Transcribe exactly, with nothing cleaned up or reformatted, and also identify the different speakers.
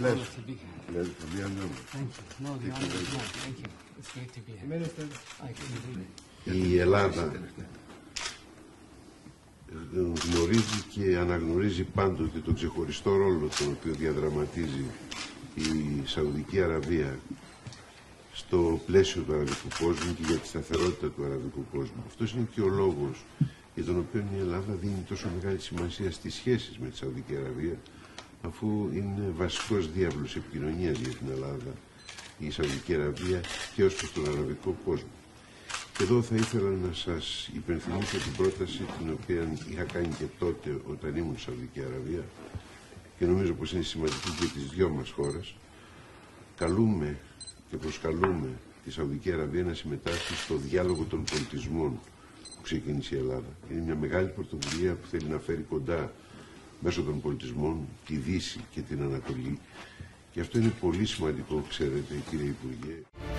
Speaker 1: Pleasure. to be here.
Speaker 2: Pleasure to be on them.
Speaker 1: Thank you. No, the honor is mine. Thank you. It's great to be here. Minister. I can
Speaker 2: Η Ελλάδα γνωρίζει και αναγνωρίζει πάντοτε τον ξεχωριστό ρόλο τον οποίο διαδραματίζει η Σαουδική Αραβία στο πλαίσιο του αραβικού κόσμου και για τη σταθερότητα του αραβικού κόσμου. Αυτός είναι και ο λόγος για τον οποίο η Ελλάδα δίνει τόσο μεγάλη σημασία στις σχέσεις με τη Σαουδική Αραβία, αφού είναι βασικός διάβλος επικοινωνίας για την Ελλάδα η Σαουδική Αραβία και ως προς τον αραβικό κόσμο. Και εδώ θα ήθελα να σας υπενθυμίσω την πρόταση την οποία είχα κάνει και τότε όταν ήμουν στη Σαουδική Αραβία και νομίζω πως είναι σημαντική για τις δυο μας χώρες. Καλούμε και προσκαλούμε τη Σαουδική Αραβία να συμμετάσχει στο διάλογο των πολιτισμών που ξεκίνησε η Ελλάδα. Είναι μια μεγάλη πρωτοβουλία που θέλει να φέρει κοντά μέσω των πολιτισμών τη Δύση και την Ανατολή. Και αυτό είναι πολύ σημαντικό, ξέρετε, κύριε Υπουργέ.